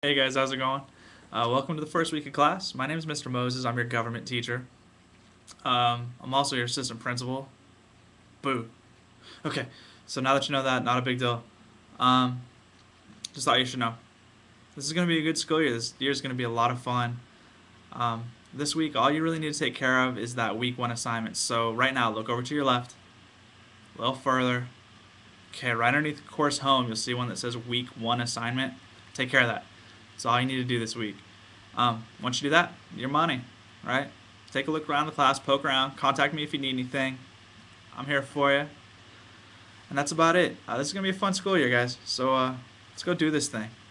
Hey guys, how's it going? Welcome to the first week of class. My name is Mr. Moses. I'm your government teacher. I'm also your assistant principal. Boo. Okay, so now that you know that, not a big deal. Um, just thought you should know. This is going to be a good school year. This year is going to be a lot of fun. This week, all you really need to take care of is that week one assignment. So right now, look over to your left, a little further. Okay, right underneath course home, you'll see one that says week one assignment. Take care of that. That's all you need to do this week. Once you do that, your money, right? Take a look around the class, poke around, contact me if you need anything. I'm here for you. And that's about it. This is going to be a fun school year, guys. So let's go do this thing.